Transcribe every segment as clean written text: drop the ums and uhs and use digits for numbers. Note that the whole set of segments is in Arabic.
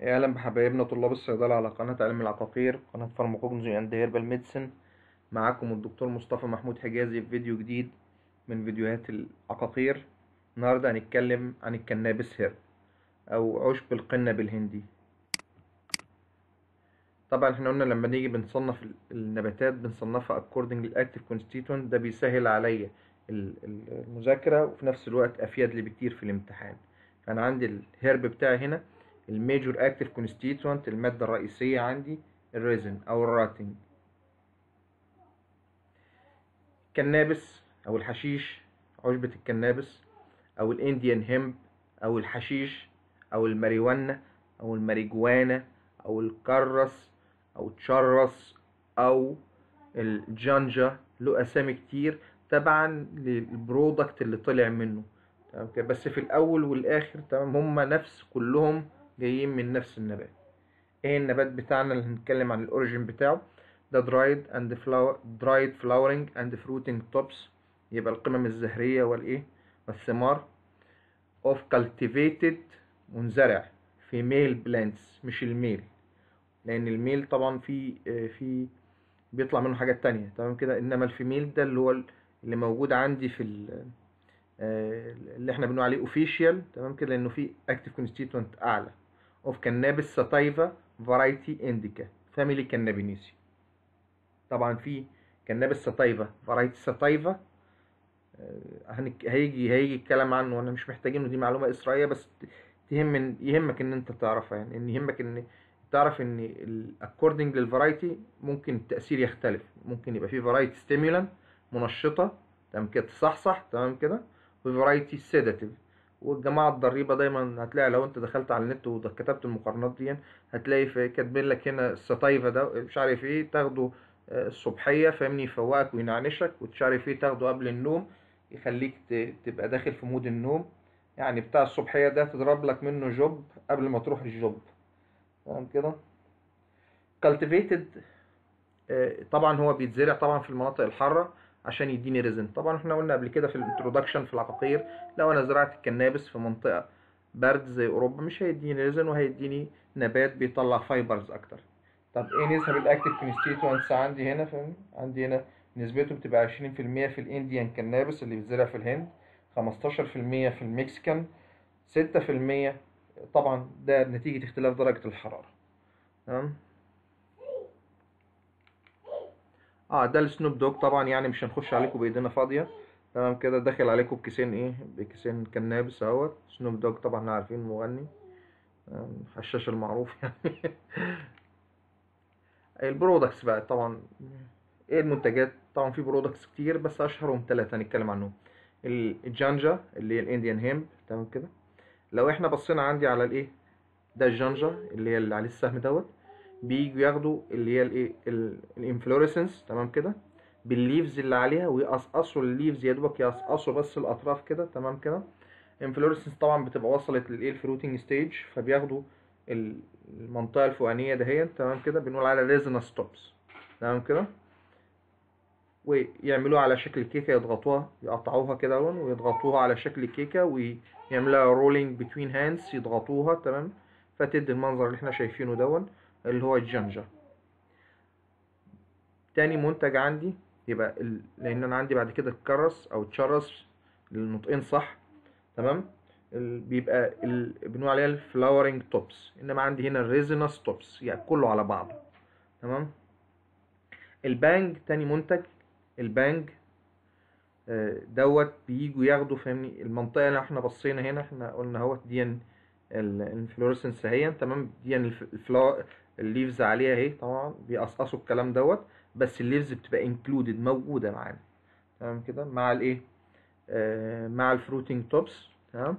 اهلا بحبايبنا طلاب الصيدله على قناه علم العقاقير، قناه فارماكوجنزي اند هيربال ميديسن. معاكم الدكتور مصطفى محمود حجازي في فيديو جديد من فيديوهات العقاقير. النهارده هنتكلم عن الكنابس هيرب او عشب القنة بالهندي. طبعا احنا قلنا لما نيجي بنصنف النباتات بنصنفها according للاكتيف constituent، ده بيسهل عليا المذاكره وفي نفس الوقت افيد لي بكتير في الامتحان. فانا عندي الهيرب بتاعي هنا الميجور اكتيف كونستيتوينت، الماده الرئيسيه عندي الريزن او الراتنج. الكنابس او الحشيش، عشبة الكنابس او الانديان هيمب او الحشيش او الماريوانا او الماريجوانا او الكرس او تشرس او الجانجا، له اسامي كتير تبعا للبرودكت اللي طلع منه. تمام كده، بس في الاول والاخر تمام هما نفس كلهم جايين من نفس النبات. ايه النبات بتاعنا اللي هنتكلم عن الاوريجين بتاعه؟ ده dried flowering and fruiting tops، يبقى القمم الزهرية والايه والثمار of cultivated، منزرع في male plants، مش الميل، لان الميل طبعا في بيطلع منه حاجات تانية. تمام كده، انما الفيميل ده اللي هو اللي موجود عندي في اللي احنا بنقول عليه اوفيشال. تمام كده، لانه في اكتيف كونستيتوينت اعلى اوف كنابس ساتايفا فرايتي انديكا فاميلي كنابينيسي. طبعا في كنابس ساتايفا فرايتي ساتايفا، هيجي الكلام عنه وانا مش محتاجينه، دي معلومه اسرائيليه بس يهمك ان انت تعرفها، يعني ان يهمك ان تعرف ان اكوردنج للفرايتي ممكن التاثير يختلف. ممكن يبقى في فرايتي ستيمولان منشطه، تمام كده تصحصح، تمام كده، وفي فرايتي سيداتيف. والجماعه الضريبه دايما هتلاقي لو انت دخلت على النت وكتبت المقارنات دي هتلاقي في كاتبين لك هنا الساتايفا ده مش عارف ايه تاخده الصبحيه، فاهمني، يفوقك وينعنشك، ومش عارف ايه تاخده قبل النوم يخليك تبقى داخل في مود النوم. يعني بتاع الصبحيه ده تضرب لك منه جوب قبل ما تروح الجوب. تمام كده. كالتيفيتد، طبعا هو بيتزرع طبعا في المناطق الحاره عشان يديني ريزن. طبعا احنا قلنا قبل كده في الانترودكشن في العقاقير، لو انا زرعت الكنابس في منطقه برد زي اوروبا مش هيديني ريزن، وهيديني نبات بيطلع فايبرز اكتر. طب ايه نسب الاكتيف كونستيتوينتس عندي هنا؟ فاهم، عندي هنا نسبته بتبقى 20% في الانديان كنابس اللي بيتزرع في الهند، 15% في المكسيكان، 6% طبعا ده نتيجة اختلاف درجة الحرارة. تمام. ده السنوب دوج طبعا، يعني مش هنخش عليكم بايدينا فاضية. تمام كده، داخل عليكم بكيسين ايه، بكيسين كنابس اهوت. سنوب دوج طبعا احنا عارفين المغني، الحشاش المعروف يعني. البرودكتس بقى طبعا، ايه المنتجات؟ طبعا في برودكتس كتير بس اشهرهم ثلاثة هنتكلم عنهم. الجانجا اللي هي الانديان هيمب، تمام كده. لو احنا بصينا عندي على الايه، ده الجانجا اللي هي اللي عليه السهم دوت، بييجوا ياخدوا اللي هي الايه الانفلوريسنس، تمام كده، بالليفز اللي عليها ويقصقصوا الليفز، يا دوبك يقصقصوا بس الاطراف كده، تمام كده. الانفلوريسنس طبعا بتبقى وصلت للايه الفروتنج ستيج، فبياخدوا المنطقه الفوقانيه دهيت، تمام كده، بنقول على ريزنس توبس، تمام كده، ويعملوها على شكل كيكه، يضغطوها يقطعوها كده ويضغطوها على شكل كيكه ويعملوها رولينج بتوين هاندز، يضغطوها تمام، فتدي المنظر اللي احنا شايفينه دون اللي هو الجنجة. تاني منتج عندي يبقى لان انا عندي بعد كده الكرس او تشرس، النطقين صح، تمام. بيبقى بنقول عليها الفلاورنج توبس، انما عندي هنا الريزينس توبس، يعني كله على بعضه. تمام. البانج تاني منتج، البانج دوت بييجوا ياخدوا، فاهمني، المنطقه اللي احنا بصينا هنا، احنا قلنا اهوت دي الفلورسنس اهي، تمام، دي الليفز عليها اهي، طبعا بيقصقصوا الكلام دوت، بس الليفز بتبقى انكلودد موجوده معانا، تمام كده، مع الايه مع الفروتنج توبس. تمام.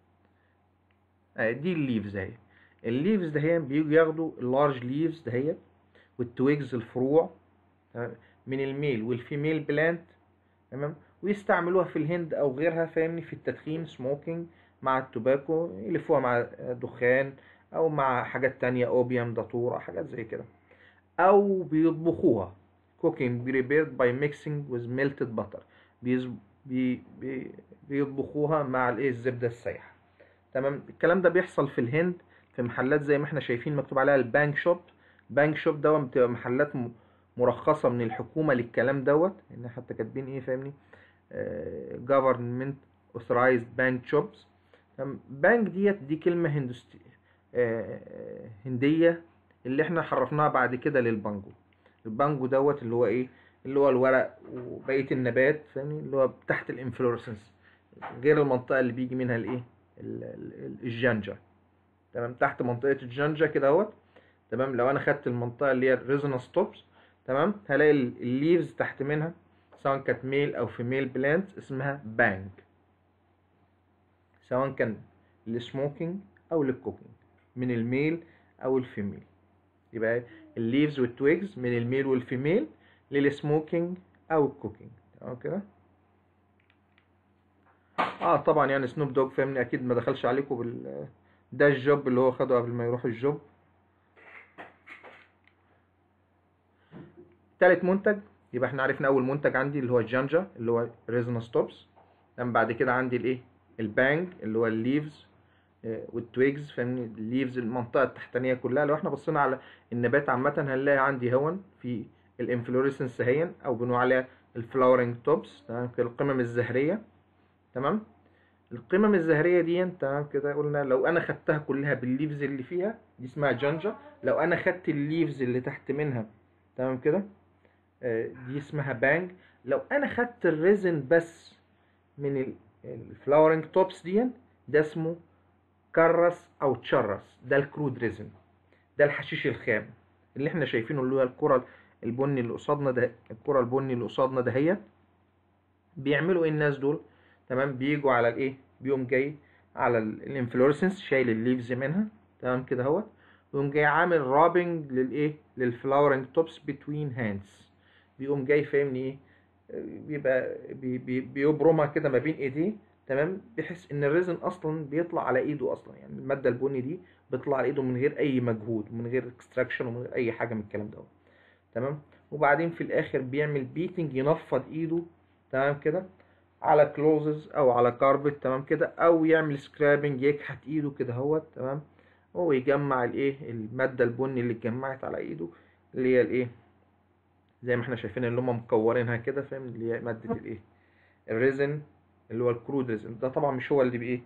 دي الليفز اهي. الليفز دهي بييجوا ياخدوا اللارج ليفز دهي والتويجز الفروع، تمام، من الميل والفيميل بلانت، تمام، ويستعملوها في الهند او غيرها، فاهمني، في التدخين سموكينج مع التوباكو، يلفوها مع دخان او مع حاجات تانية، اوبيوم، داتورة، حاجات زي كده، او بيطبخوها cooking prepared by mixing with melted butter، بيز... بي... بي... بيطبخوها مع الايه الزبدة السايحة. تمام. الكلام ده بيحصل في الهند في محلات زي ما احنا شايفين مكتوب عليها البانك شوب. البانك شوب دوت بتبقى محلات مرخصة من الحكومة للكلام دوت، ان حتى كاتبين ايه فاهمني، government authorized bank shops. بانك دي كلمة هندية، اللي احنا حرفناها بعد كده للبانجو. البانجو دوت اللي هو ايه، اللي هو الورق وبقية النبات فاهمني، اللي هو تحت الانفلورسنس، غير المنطقة اللي بيجي منها الايه الجنجة. تمام، تحت منطقة الجنجة كده اهوت. تمام، لو انا خدت المنطقة اللي هي الريزونانس توبس، تمام، هلاقي الليفز تحت منها سواء كانت ميل او فيميل بلانت اسمها بانج، سواء كان للسموكينج او للكوكينج، من الميل او الفيميل. يبقى الليفز والتويجز من الميل والفيميل للسموكينج او الكوكينج. تمام كده. طبعا يعني سنوب دوج فاهمني اكيد ما دخلش عليكم ده الجوب اللي هو خده قبل ما يروح الجوب. تالت منتج، يبقى احنا عرفنا اول منتج عندي اللي هو الجانجا اللي هو ريزونانس توبس. تمام، بعد كده عندي الايه البانج اللي هو الليفز والتويجز فاهمني، الليفز المنطقه التحتانيه كلها. لو احنا بصينا على النبات عامه هنلاقي عندي هون في الانفلوريسنس هين او بنقول عليها الفلاورنج توبس. تمام كده، القمم الزهريه. تمام، القمم الزهريه دي تمام كده قلنا لو انا خدتها كلها بالليفز اللي فيها دي اسمها جانجا. لو انا خدت الليفز اللي تحت منها تمام كده دي اسمها بانج. لو انا خدت الريزن بس من الفلاورنج توبس دي ده اسمه كرس او تشرس، ده الكرود ريزن، ده الحشيش الخام اللي احنا شايفينه اللي هو الكرة البني اللي قصادنا ده. الكرة البني اللي قصادنا ده هي بيعملوا ايه الناس دول؟ تمام، بيجوا على الايه، بيقوم جاي على الانفلورسنس شايل الليفز منها تمام كده اهوت، ويقوم جاي عامل رابنج للايه للفلاورنج توبس بتوين هاندز. بيقوم جاي فاهمني ايه، بيبقى بيبرمها كده ما بين ايديه. تمام، بحيث ان الريزن اصلا بيطلع على ايده اصلا، يعني الماده البني دي بتطلع على ايده من غير اي مجهود ومن غير اكستراكشن ومن غير اي حاجه من الكلام ده. تمام، وبعدين في الاخر بيعمل بيتنج ينفض ايده تمام كده على كلوزز او على كاربت تمام كده، او يعمل سكرابنج يكحت ايده كده اهوت. تمام، هو يجمع الايه الماده البني اللي اتجمعت على ايده اللي هي الايه زي ما احنا شايفين اللي هم مكورينها كده فاهم، اللي هي ماده الايه الريزن اللي هو الكرود ريزن. ده طبعا مش هو اللي بايه،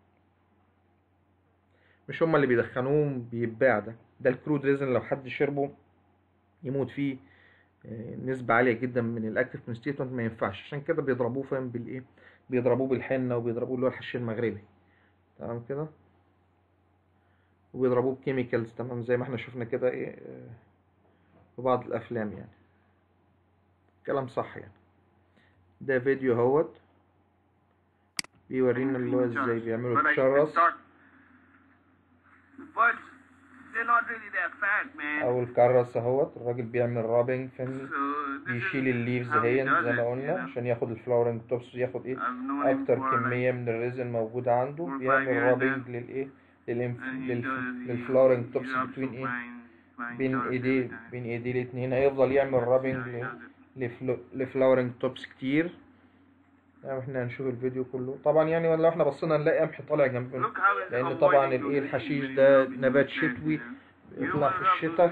مش هم اللي بيدخنوه بيتباع، ده الكرود ريزن لو حد شربه يموت فيه نسبة عالية جدا من الاكتيف كونستيتوينت، ما ينفعش. عشان كده بيضربوه فاهم بالايه، بيضربوه بالحنة وبيضربوه اللي هو الحشيش المغربي. تمام كده، وبيضربوه بكيميكالز. تمام، زي ما احنا شفنا كده ايه في بعض الافلام يعني. كلام صح يعني. ده فيديو اهوت بيورينا اللي هو ازاي بيعملوا التشرس او الكرس اهوت. الراجل بيعمل رابنج فاهمني، بيشيل الليفز اهي زي ما قلنا عشان ياخد الفلاورنج توبس، ياخد ايه اكتر كمية من الريزن موجودة عنده. بيعمل رابنج للايه للفلاورنج توبس بتوين ايه بين ايديه الاتنين. هيفضل يعمل رابنج لفلاورنج توبس كتير. يعني احنا هنشوف الفيديو كله طبعا يعني، ولا احنا بصينا نلاقي قمح طالع جنبنا، لان طبعا الايه الحشيش ده نبات شتوي يطلع في الشتاء.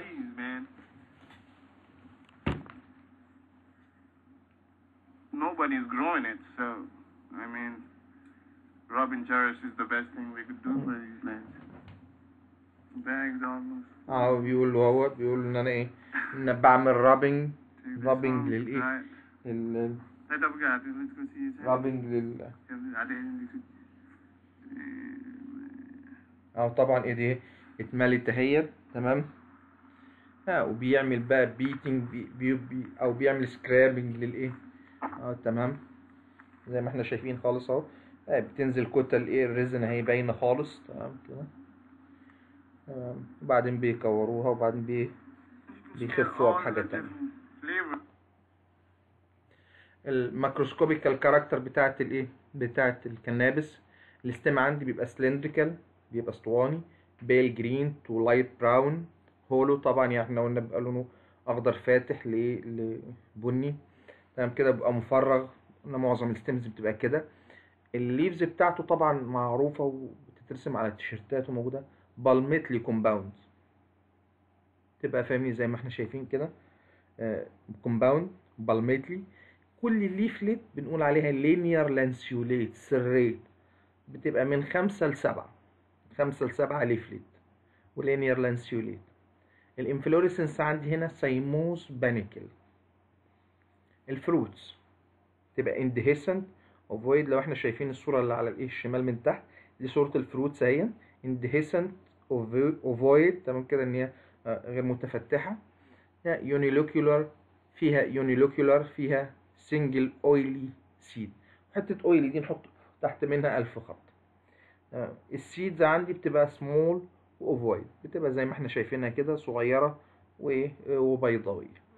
Nobody's growing it, so I mean, Robin Jarvis is the best thing we could do for these lands. Bags almost. بيقول ان انا ايه، ان بعمل رابنج للايه رابنج طبعا ايديه اتملت اهيت. تمام، وبيعمل بقى بيتنج او بيعمل سكرابنج للايه تمام، زي ما احنا شايفين خالص اهو. بتنزل كتل ايه الريزن اهي باينه خالص. تمام كده، وبعدين بيكوروها وبعدين بيخفوها بحاجه تانية. الماكروسكوبيكال كاركتر بتاعت الكنابس. الاستيم عندي بيبقى سلندريكال، بيبقى اسطواني، بيل جرين تو لايت براون، هولو طبعا يعني احنا قلنا بيبقى لونه اخضر فاتح لبني. تمام كده، بيبقى مفرغ. قلنا معظم الستيمز بتبقى كده. الليفز بتاعته طبعا معروفه وبتترسم على التيشيرتات وموجوده، بالميتلي كومباوند، تبقى فاهمين زي ما احنا شايفين كده، كومباوند بالميتلي. كل ليفلت بنقول عليها لينير لانسيوليت سريت، بتبقى من 5 ل7، 5 ل7 ليفلت ولينير لانسيوليت. الانفلوريسنس عندي هنا سيموس بانيكل. الفروتس تبقى اندهيسنت اوفويد. لو احنا شايفين الصوره اللي على الايه الشمال من تحت، دي صوره الفروتس اهي، اندهيسنت اوفويد، تمام كده، ان هي غير متفتحه. يونيلوكيولار، فيها يونيلوكيولار، فيها سنجل اويلي سيد. حته اويلي دي نحط تحت منها 1000 خط. السيدز عندي بتبقى سمول واوفويد، بتبقى زي ما احنا شايفينها كده، صغيره وبيضاويه.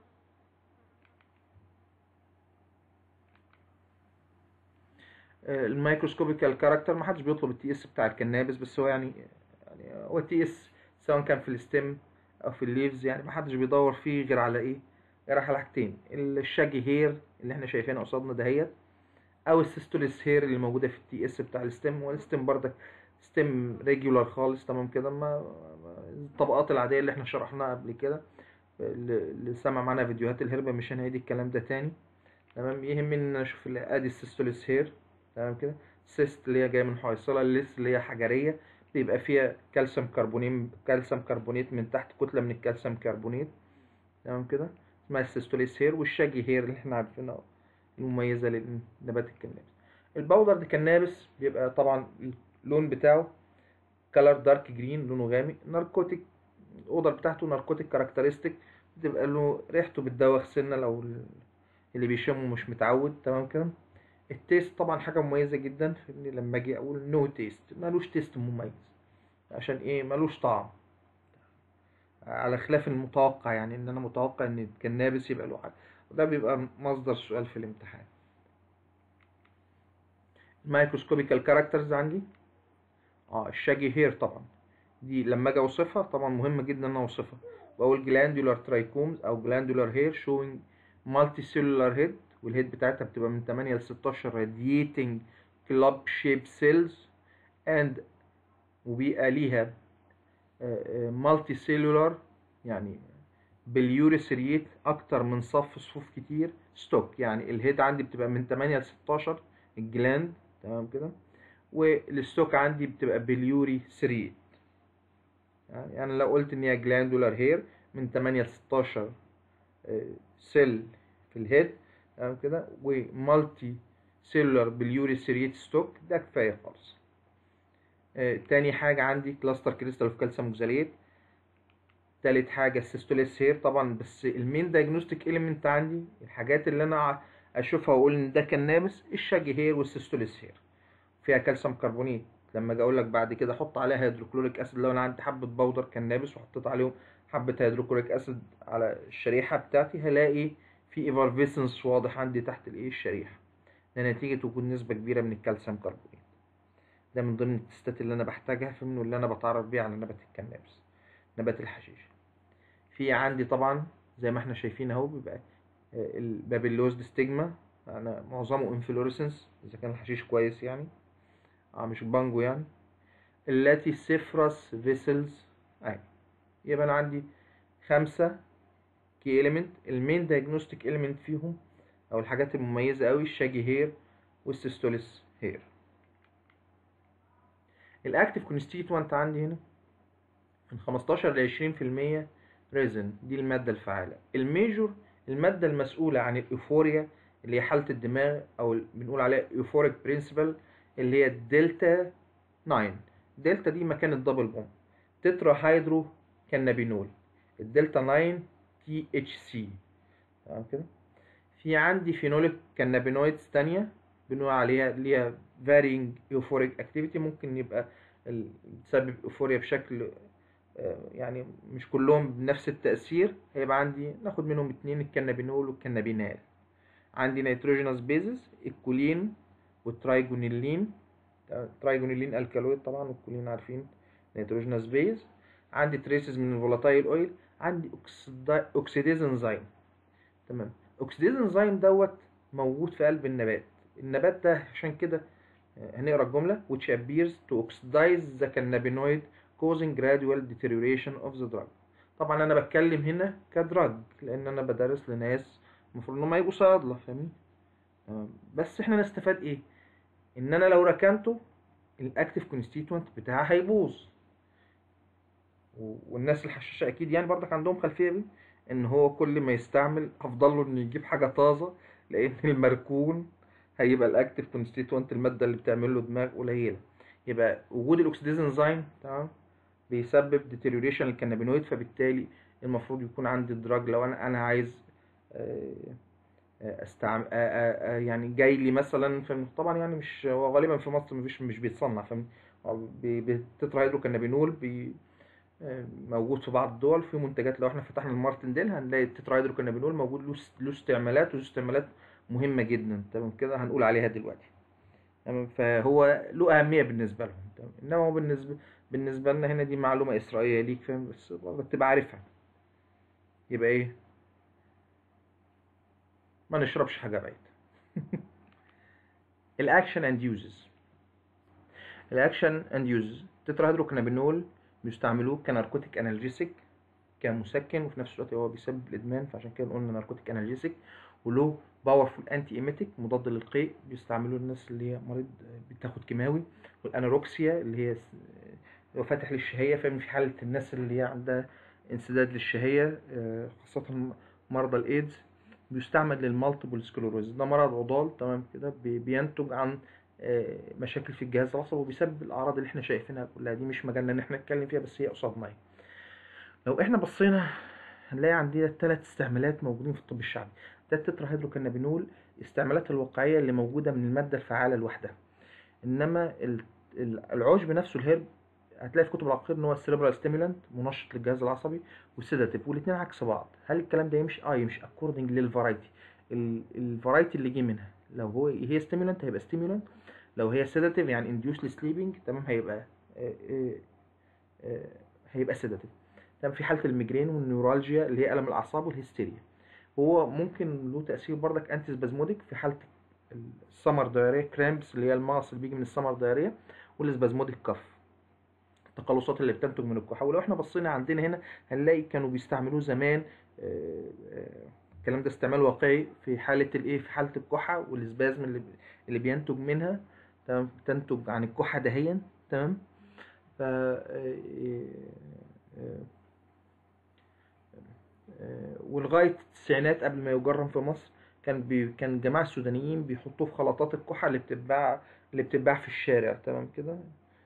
الميكروسكوبيكال كاركتر، ما حدش بيطلب التي اس بتاع الكنابس، بس هو يعني هو التي اس سواء كان في الستيم او في الليفز، يعني ما حدش بيدور فيه غير على ايه، غير على حاجتين: الشاجي هير اللي احنا شايفينها قصادنا دهيت، او السيستوليس هير اللي موجوده في التي اس بتاع الستيم. والستيم بردك ستيم ريجولار خالص، تمام كده، الطبقات العاديه اللي احنا شرحناها قبل كده. اللي سمع معانا فيديوهات الهربة مش هنعيد الكلام ده تاني. تمام، يهمني ان انا اشوف ادي السيستوليس هير، تمام كده. السيست اللي هي جايه من حويصله، الليس اللي هي حجريه، بيبقى فيها كالسيوم كربونيت من تحت، كتله من الكالسيوم كربونيت، تمام كده، اسمها السيستوليس هير. والشاجي هير اللي احنا عارفينها المميزه لنبات الكنابس. الباودر دي كنابس بيبقى طبعا اللون بتاعه كلر دارك جرين، لونه غامق. ناركوتيك، الاودر بتاعته ناركوتيك كاركترستيك، بتبقى له ريحته بتدوخ سنه لو اللي بيشمه مش متعود، تمام كده. التيست طبعا حاجه مميزه جدا، في ان لما اجي اقول نو تيست، ملوش تيست مميز. عشان ايه؟ ملوش طعم، على خلاف المتوقع، يعني ان انا متوقع ان الكنابس يبقى له حاجه، وده بيبقى مصدر سؤال في الامتحان. المايكروسكوبيكال كاركترز عندي، الشاجي هير طبعا، دي لما اجي اوصفها طبعا مهم جدا ان انا اوصفها، بقول جلاندولار ترايكومز او جلاندولار هير شوينج مالتي سيلولار هيد، والهيد بتاعتها بتبقى من 8 ل 16 radiating club shaped cells and وبيبقى ليها مالتي سيلولار، يعني باليوريثريت اكتر من صفوف كتير ستوك. يعني الهيد عندي بتبقى من 8 ل 16 الجلاند، تمام كده، والستوك عندي بتبقى باليوري سريت. يعني لو قلت ان هي جلاندولار هير من 8 ل 16 سيل في الهيد، تمام كده، ومالتي سيلولار باليوري سريت ستوك، ده كفايه خالص. تاني حاجه عندي كلاستر كريستال اوف كالسيوم اوكساليت. تالت حاجه السيستوليس هير طبعا، بس المين دايجنوستيك اليمنت عندي، الحاجات اللي انا اشوفها واقول ان ده كنابس، الشاجي هير والسيستوليس هير، فيها كالسيوم كربونيت. لما اجي اقول لك بعد كده حط عليها هيدروكلوريك اسيد، لو انا عندي حبه باودر كنابس وحطيت عليهم حبه هيدروكلوريك اسيد على الشريحه بتاعتي، هلاقي في ايفرفيسنس واضح عندي تحت الايه الشريحه، ده نتيجه وجود نسبه كبيره من الكالسيوم كربونيت. ده من ضمن التستات اللي انا بحتاجها في منه، اللي انا بتعرف بيه على نبات الكنابس، نبات الحشيش. في عندي طبعا زي ما احنا شايفين اهو، بيبقى البابيلوز ستيجما، انا معظمه انفلوريسنس اذا كان الحشيش كويس يعني، مش بانجو يعني. التي سيفرس فيسلز، يبقى انا عندي 5 كي اليمنت. المين دايجنوستيك اليمنت فيهم او الحاجات المميزه قوي الشاجي هير والسيستوليس هير. الاكتيف كونستيتوانت عندي هنا من 15 ل 20% ريزن، دي الماده الفعاله. الميجور الماده المسؤوله عن الايفوريا اللي هي حاله الدماغ، او بنقول عليها ايفوريك برنسبل، اللي هي الدلتا 9. دلتا دي مكان الدبل بوند، تترا هيدرو كانابينول، الدلتا 9 تي اتش سي، تمام كده. في عندي فينوليك كانابينويدز تانية بنقول عليها ليها varying euphoric activity، ممكن يبقى تسبب ايفوريا بشكل يعني مش كلهم بنفس التأثير. هيبقى عندي ناخد منهم 2، الكانابينول والكانابينال. عندي نيتروجينوس بيزز، الكولين والترايجونيلين. ترايجونيلين الكالويد طبعا، والكولين عارفين نيتروجينوس بيز. عندي تريسز من الفولاتايل اويل. عندي اوكسيديز انزيم، تمام. اوكسيديز انزيم دوت موجود في قلب النبات. النبات ده عشان كده هنقرا الجمله which appears to oxidize the cannabinoid causing gradual deterioration of the drug. طبعا انا بتكلم هنا كدراج لان انا بدرس لناس المفروض ان هم يبقوا صيادله، فاهمين؟ تمام. بس احنا نستفاد ايه؟ ان انا لو ركنته الاكتيف كونستيتوينت بتاعها هيبوظ. والناس الحشاشه اكيد يعني برضك عندهم خلفيه بيه، ان هو كل ما يستعمل افضل له انه يجيب حاجه طازه، لان المركون هيبقى الاكتيف كونستيتوينت الماده اللي بتعمل له دماغ قليله. يبقى وجود الاكسيديز انزيم تمام بيسبب ديتيريوريشن الكانابينويد، فبالتالي المفروض يكون عندي دراج لو انا عايز استعمل يعني جاي لي مثلا طبعا يعني مش هو غالبا في مصر مش بيتصنع، فاهم؟ بالتترا هيدروكانابينول موجود في بعض الدول في منتجات. لو احنا فتحنا المارتنديل هنلاقي التترا هيدروكانابينول موجود له استعمالات، وله استعمالات مهمه جدا، تمام كده هنقول عليها دلوقتي. تمام، فهو له اهميه بالنسبه لهم، تمام. انما هو بالنسبه لنا هنا دي معلومه اسرائيليه ليك، فاهم؟ بس برضه تبقى عارفها. يبقى ايه؟ ما نشربش حاجه بعيد. الاكشن اند يوزز. الاكشن اند يوزز تترا هيدروكانابينول بيستعملوه كناركوتيك انالجيسيك، كمسكن، وفي نفس الوقت هو بيسبب الادمان، فعشان كده قلنا ناركوتيك انالجيسيك. وله باورفول انتي ايميتيك مضاد للقيء، بيستعملوه الناس اللي هي مريض بتاخد كيماوي. والانوركسيا اللي هي هو فاتح للشهيه، فاهم؟ في حاله الناس اللي هي عندها انسداد للشهيه خاصه مرضى الايدز، بيستعمل للمالتيبل سكلوروز. ده مرض عضال، تمام كده، بينتج عن مشاكل في الجهاز العصبي، وبيسبب الاعراض اللي احنا شايفينها كلها دي. مش مجالنا ان احنا نتكلم فيها، بس هي قصادنا. لو احنا بصينا هنلاقي عندنا 3 استعمالات موجودين في الطب الشعبي. ده التترا هيدروكانابينول استعمالات الواقعيه اللي موجوده من الماده الفعاله لوحدها. انما العشب نفسه الهرب هتلاقي في كتب العقير ان هو السيربرال ستيمولانت منشط للجهاز العصبي والسيداتيف، والاثنين عكس بعض. هل الكلام ده يمشي؟ يمشي اكوردنج للفرايتي. الفرايتي اللي جه منها، لو هي ستيمولانت هيبقى ستيمولانت، لو هي سيداتيف يعني انديوس لسليبنج تمام هيبقى سيداتيف. تمام. في حاله الميجرين والنيورالجيا اللي هي الم الاعصاب والهستيريا، هو ممكن له تاثير بردك انتي سبازموديك في حاله السمر دايريا كرامبس اللي هي المغص اللي بيجي من السمر دايريا، والسبازموديك كف التقلصات اللي بتنتج من الكحه. ولو احنا بصينا عندنا هنا هنلاقي كانوا بيستعملوه زمان الكلام ده استعمال واقعي في حاله الايه، في حاله الكحه والسبازم اللي بينتج منها، تمام، تنتج عن الكحه دهيا، تمام. ف ولغايه التسعينات قبل ما يجرم في مصر كان الجماعه السودانيين بيحطوه في خلطات الكحه اللي بتتباع في الشارع، تمام كده.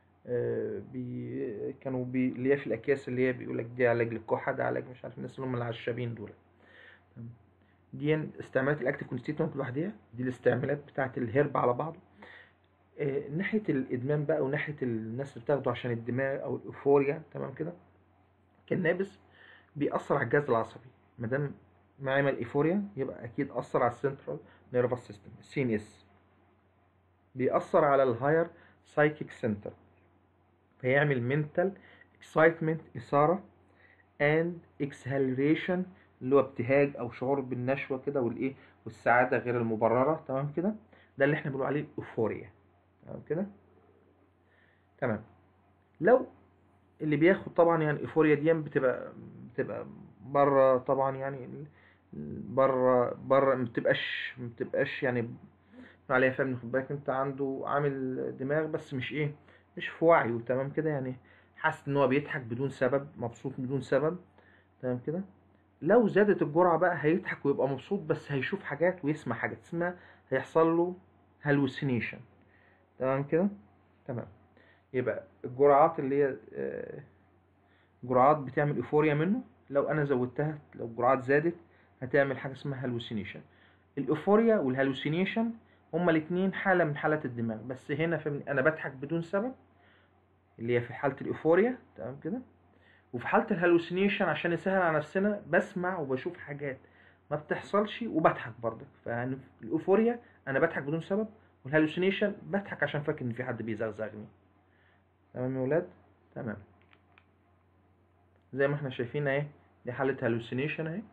كانوا اللي هي في الاكياس اللي هي بيقول لك دي علاج للكحه، ده علاج مش عارف، الناس اللي هم العشابين دول. دي استعمالات الاكتيف كونستيتوينت لوحدها، دي الاستعمالات بتاعه الهرب على بعضه. ناحيه الادمان بقى، وناحيه الناس اللي بتاخده عشان الدماغ او الايفوريا، تمام كده. كالنابس بيأثر على الجهاز العصبي، مادام معاه ايفوريا يبقى اكيد اثر على السنترال نيرفس سيستم السي ان اس، بيأثر على الهاير سايكيك سنتر، فيعمل منتال اكسايتمنت اثاره اند اكسهالريشن اللي هو ابتهاج او شعور بالنشوه كده والايه والسعاده غير المبرره، تمام كده. ده اللي احنا بنقول عليه الايفوريا، تمام كده، تمام. لو اللي بياخد طبعا يعني الايفوريا دي بتبقى بره طبعا، يعني بره ما بتبقاش يعني عليها، فاهم؟ خد بالك انت عنده عامل دماغ بس مش في وعيه، تمام كده، يعني حاسس ان هو بيضحك بدون سبب، مبسوط بدون سبب، تمام كده. لو زادت الجرعة بقى هيضحك ويبقى مبسوط، بس هيشوف حاجات ويسمع حاجات، اسمها هيحصل له هالوسينيشن، تمام كده، تمام. يبقى الجرعات اللي هي جرعات بتعمل ايفوريا منه، لو انا زودتها، لو الجرعات زادت هتعمل حاجه اسمها هالوسينيشن. الايفوريا والهالوسينيشن هما الاثنين حاله من حالات الدماغ، بس هنا فهمني انا بضحك بدون سبب اللي هي في حاله الايفوريا، تمام كده. وفي حاله الهالوسينيشن عشان نسهل على نفسنا بسمع وبشوف حاجات ما بتحصلش وبضحك برضه. فالايفوريا انا بضحك بدون سبب، والهالوسينيشن بضحك عشان فاكر ان في حد بيزغزغني، تمام يا ولاد، تمام. زي ما احنا شايفين اهي، دي حالة هالوسينيشن اهي،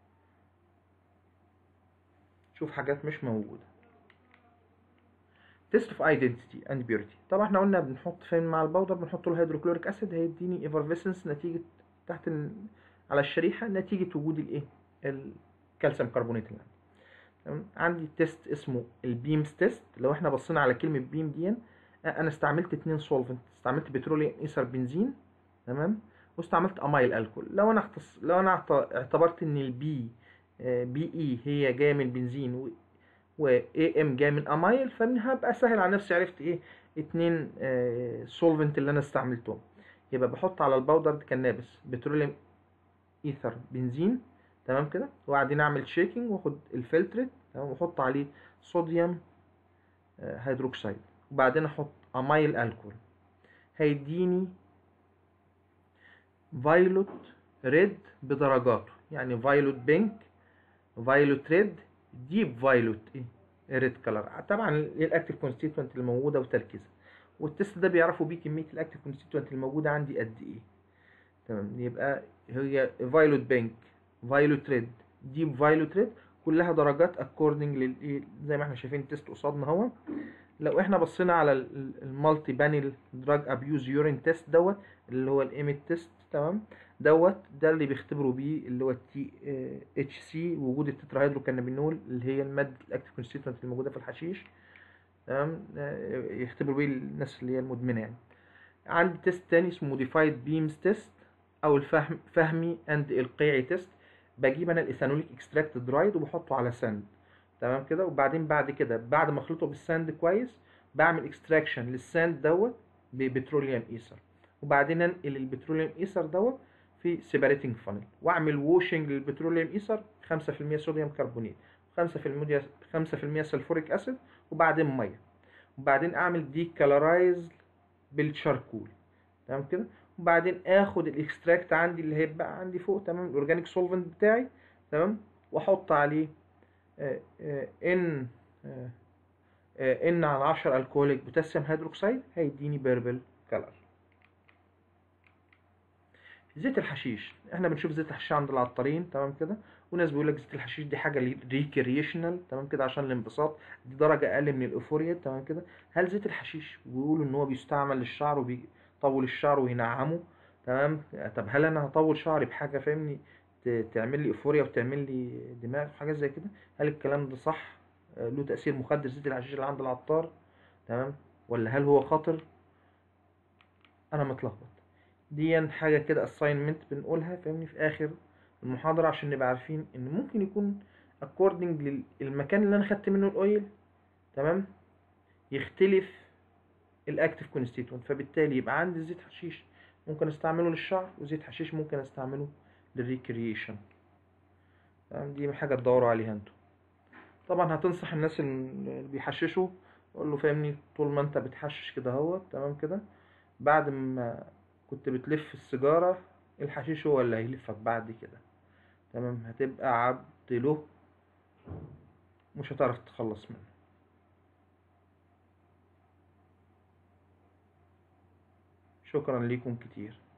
شوف حاجات مش موجودة. تيست اوف ايدنتيتي اند بيورتي. طبعا احنا قلنا بنحط فين مع البودر، بنحط له هيدروكلوريك اسيد، هيديني ايفرفيسنس نتيجه تحت على الشريحه نتيجه وجود الايه، الكالسيوم كربونات اللي عندي. تمام. عندي تيست اسمه البيمز تيست. لو احنا بصينا على كلمه بيم دي، انا استعملت 2 سولفنت، استعملت بتروليوم ايثر بنزين، تمام، واستعملت امايل الكول. لو انا اعتبرت ان البي بي اي هي جايه من بنزين و اي ام جايه من امايل، فانا هبقى سهل على نفسي، عرفت ايه 2 سولفنت اللي انا استعملتهم. يبقى بحط على الباودر كنابس بتروليوم ايثر بنزين، تمام كده، وبعدين اعمل شيكنج واخد الفلترت، تمام، واحط عليه صوديوم هيدروكسيد، وبعدين احط امايل الكول، هيديني فايلوت ريد بدرجاته، يعني فايلوت بينك، فايلوت ريد، ديب فايلوت ايه ريد كلر، طبعا الاكتيف كونستيتوينت اللي موجوده وتركيزها. والتست ده بيعرفوا بيه كميه الاكتيف كونستيتوينت الموجوده عندي قد ايه. تمام. يبقى هي فايلوت بينك، فايلوت ريد، ديب فايلوت ريد، كلها درجات اكوردنج للايه، زي ما احنا شايفين التست قصادنا اهو. لو احنا بصينا على المالتي بانل دراج ابيوز يورين تيست دوت، اللي هو الايميت تيست، تمام، ده اللي بيختبروا بيه اللي هو التي اتش سي، وجود التتراهيدروكانابينول اللي هي الماده الاكتيف كونستيتوينت الموجوده في الحشيش، تمام، يختبروا بيه الناس اللي هي المدمنه يعني. عندي تيست تاني اسمه موديفايد بيمز تيست، او فهمي اند القيعي تيست. بجيب انا الايثانوليك اكستراكت درايد وبحطه على ساند، تمام كده، وبعدين بعد كده بعد ما اخلطه بالساند كويس، بعمل اكستراكشن للساند دوت ببتروليوم ايثر، وبعدين انقل البتروليوم ايثر دوت في سيبريتنج فانل، واعمل ووشنج للبتروليوم ايثر 5% صوديوم كربونات، 5% سلفوريك اسيد، وبعدين ميه، وبعدين اعمل دي كالرايز بالشاركول، تمام كده، وبعدين اخد الاكستراكت عندي اللي هيبقى عندي فوق، تمام، الاورجانيك سولفنت بتاعي، تمام، واحط عليه ان ان على 10 الكوليك بوتاسيوم هيدروكسيد، هيديني بيربل كلر. زيت الحشيش، احنا بنشوف زيت الحشيش عند العطارين، تمام كده، وناس بيقول لك زيت الحشيش دي حاجه ريكريشنال، تمام كده، عشان الانبساط، دي درجه اقل من الاوفوريا، تمام كده. هل زيت الحشيش بيقولوا ان هو بيستعمل للشعر وبيطول الشعر وينعمه، تمام؟ طب هل انا هطول شعري بحاجه فاهمني تعمل لي ايفوريا وتعمل لي دماغ وحاجات زي كده؟ هل الكلام ده صح؟ له تاثير مخدر زيت الحشيش اللي عند العطار، تمام، ولا هل هو خطر؟ انا متلخبط. دي حاجة كده assignment بنقولها فاهمني في آخر المحاضرة، عشان نبقى عارفين إن ممكن يكون according للمكان اللي أنا خدت منه الأويل، تمام، يختلف الأكتيف كونستيتوينت، فبالتالي يبقى عندي زيت حشيش ممكن أستعمله للشعر، وزيت حشيش ممكن أستعمله للريكريشن، تمام. دي حاجة تدوروا عليها انتوا. طبعا هتنصح الناس اللي بيحششوا، قول له فاهمني طول ما انت بتحشش كده اهو، تمام كده، بعد ما كنت بتلف السيجارة، الحشيش هو اللي هيلفك بعد كده، تمام، هتبقى عبد له، مش هتعرف تتخلص منه. شكرا ليكم كتير.